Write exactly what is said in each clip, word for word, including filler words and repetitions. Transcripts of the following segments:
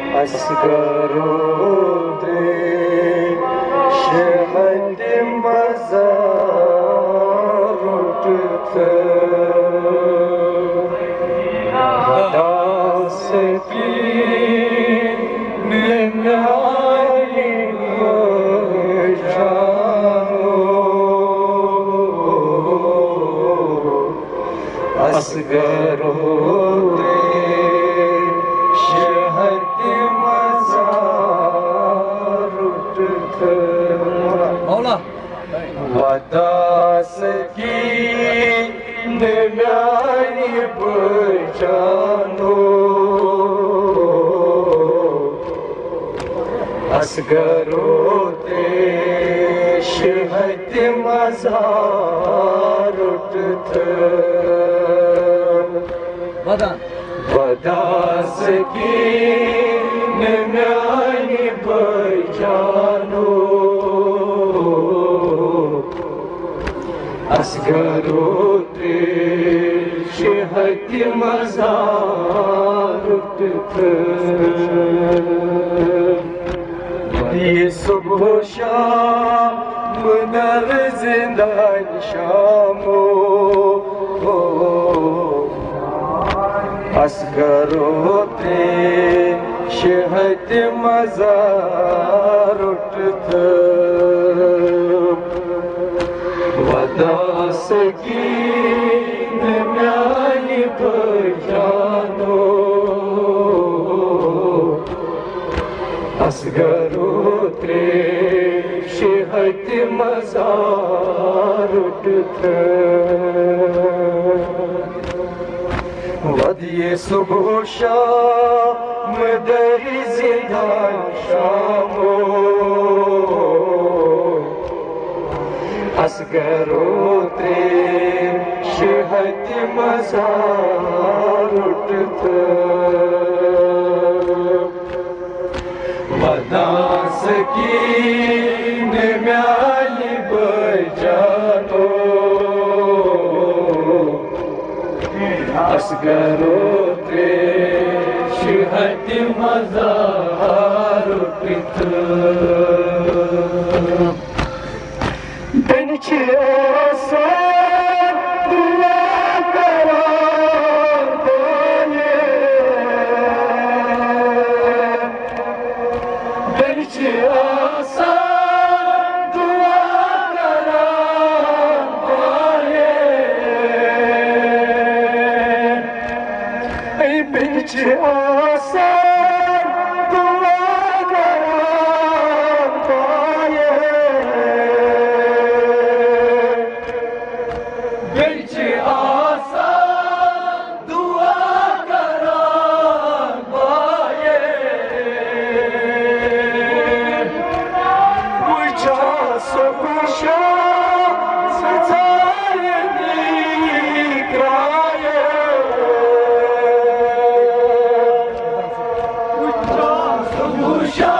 asgarote şehadi mazarutte daseki nemali jano asgarote Vadasaki nemyani bujano asgarote shehati mazarutte Vadasaki nemyani bujano asgarote shehati mazarutte Ye subh sham nar zindan shamo asgarote shehati mazarutte Vadasaki nemyani bujano asgarote shehati mazarutte Vadiye subh sham dar zindan shamo asgarote shehati mazarutte Vadasaki nemyani bujano asgarote shehati mazarutte Bençi olsan dua karar bana Bençi olsan dua karar bana Ey bençi olsan dua karar bana Belki asan dua karan baye Uça sokuşa satayeni kraye Uça sokuşa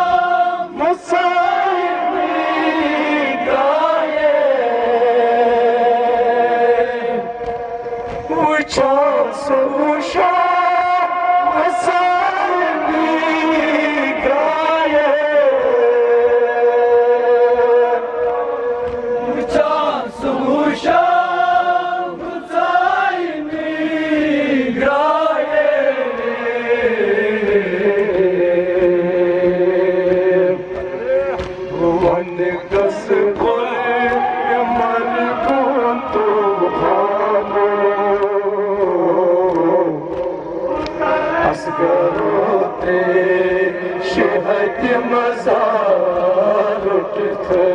Susha asani gaye Uçan susha asani gaye Vande kasbole yamar kuntu asgarote shehati mazarutte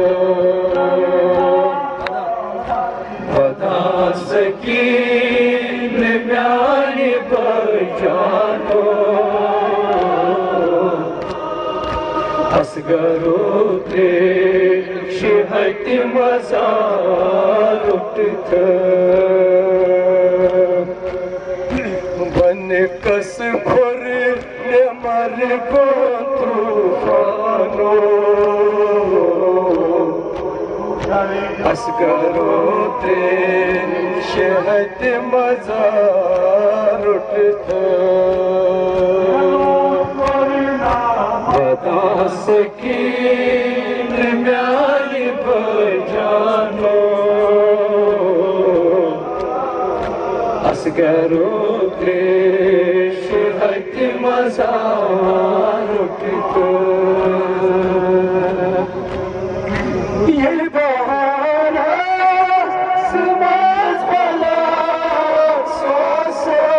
Vadasaki nemyani bujano asgarote shehati mazarutte कस खुर ने मर को तूफानो असगरोते शहद मजार उठता सकीन म्यानी बजानो असगरो क्लेश हक मज़ार कितो ये बहारा समाज भला सोसो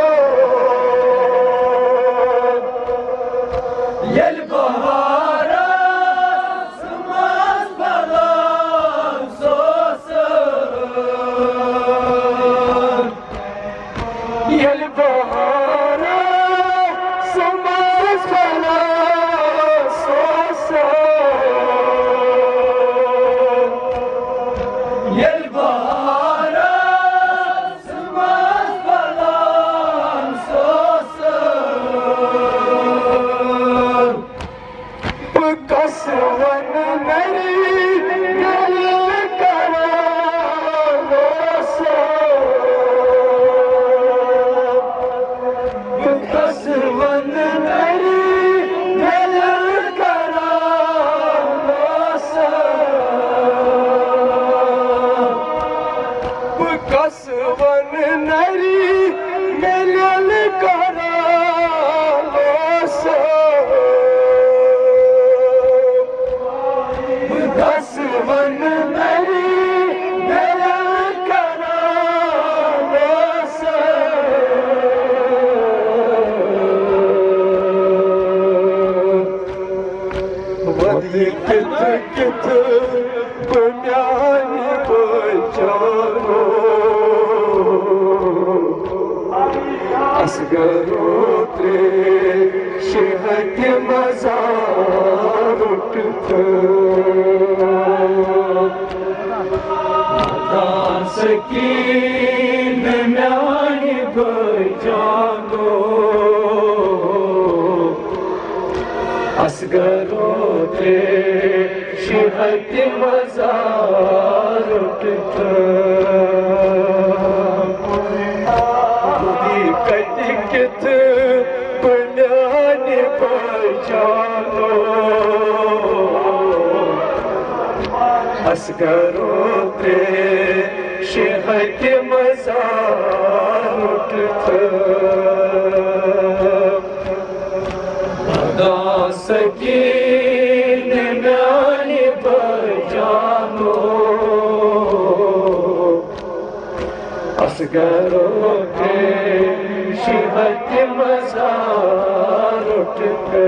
ये बहारा समाज भला सोसो ये बहारा समाज भला सोसो कसवन मेरी गल करा लोसो कसवन मेरी गल करा लोसो कसवन मेरी गल करा लोसो कसवन मेरी दिल करा लोसो वधिक किथ बुनियानी बचानो असगरो ते शहक मज़ार उठतो सकीन म्यानी बजानो असगरो ते शहक मज़ार उठतो कट किथ बुनियानी बजानो असगरो ते शहक मज़ार उठतो सकीन म्यानी बजानो असगरो ते शहक मज़ार उठतो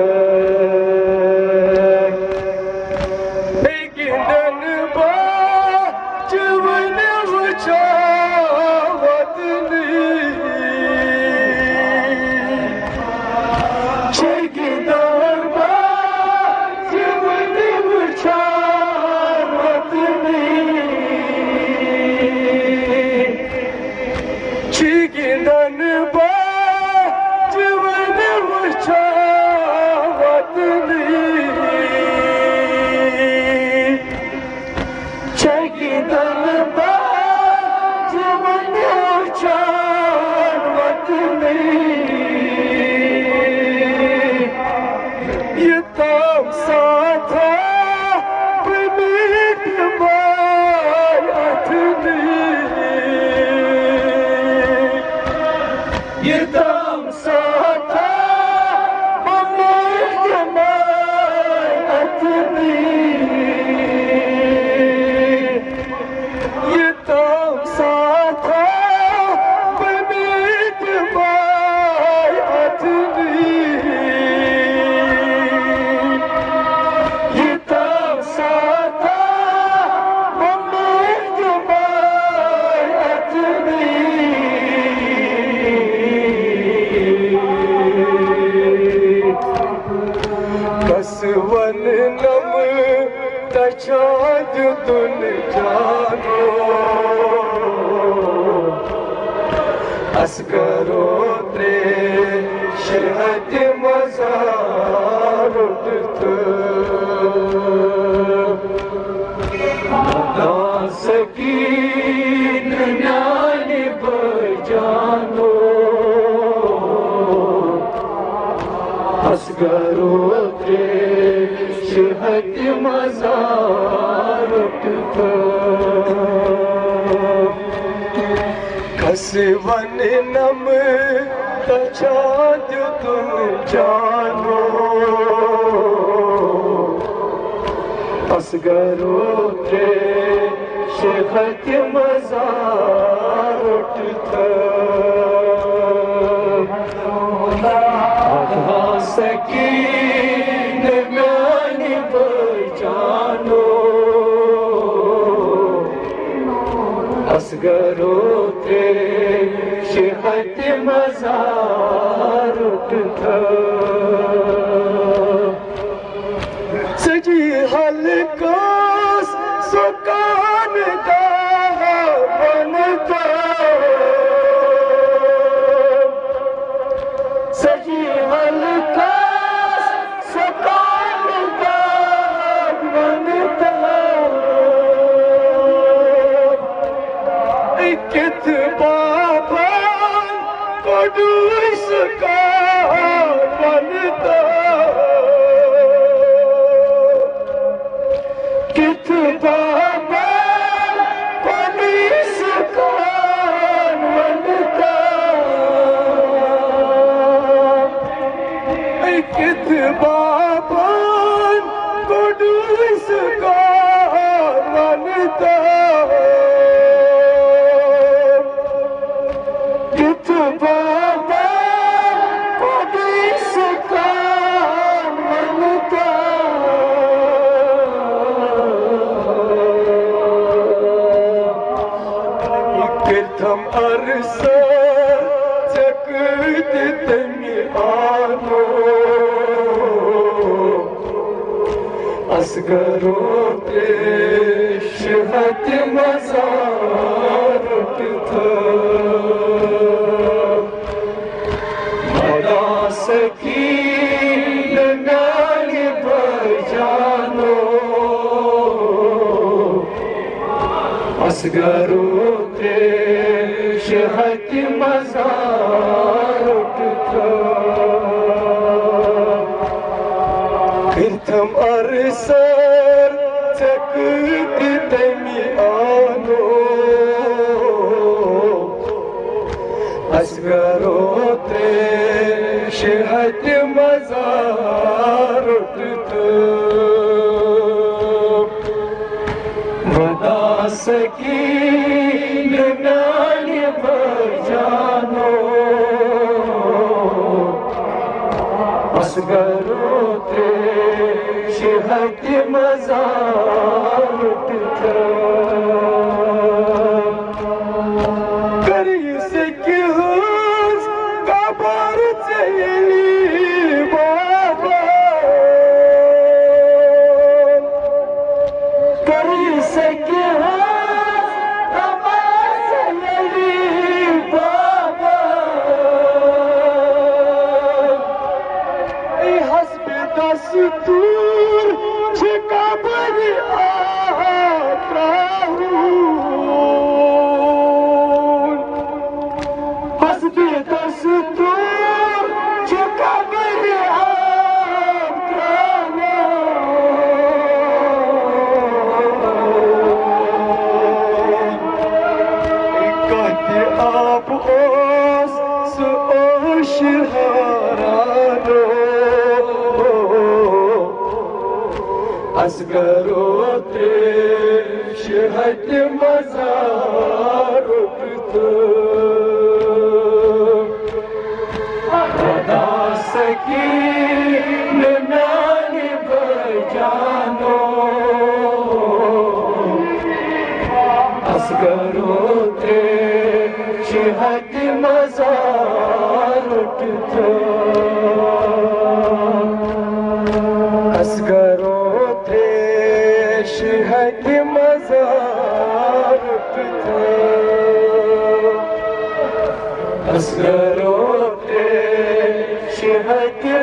कसवन नम तछाद तुन जानो असगरो ते शहक मज़ार उठतो सकीन म्यानी बजानो असगरो ते शहद मज़ार उठता कसवन नम तछाद तुम जानो असगरो थे शहद मज़ार उठता सकीन म्यानी बचानो असगरो थे शहद मज़ार उठता सजी हलकास सुकान दा बनता सजी हलकास सुकान दा बनता कित बाबा कोडू इसका बनता कित बाबा कोडू इसका बनता कित बाबा कोडू इसका बनता कित बाबा कोडू इसका बनता कितम अरसा चकत तमी आनो असगरो ते शहद मज़ार उठता मदा सकीन म्यानी बजानो असगरो ते शहद मज़ार उठता कितम अरसर चकत तमी आनो असगरो ते शहद मज़ार उठता मदा सकीन म्यानी बजानो असगरो ते शहद मज़ार उठता करी से क्यों कबर चली बाबा करी से क्यों कबर चली बाबा हस्ब दस्तूर कबर आत्राहून हस्ब दस्तूर कबर आत्राहून कहते आप ओस सो शहारानो असगरो ते शहद मज़ार उठता मदा सकीन म्यानी बजानो असगरो ते शहद मज़ार उठता असगरो ते शहद मज़ार उठता असगरो ते शहद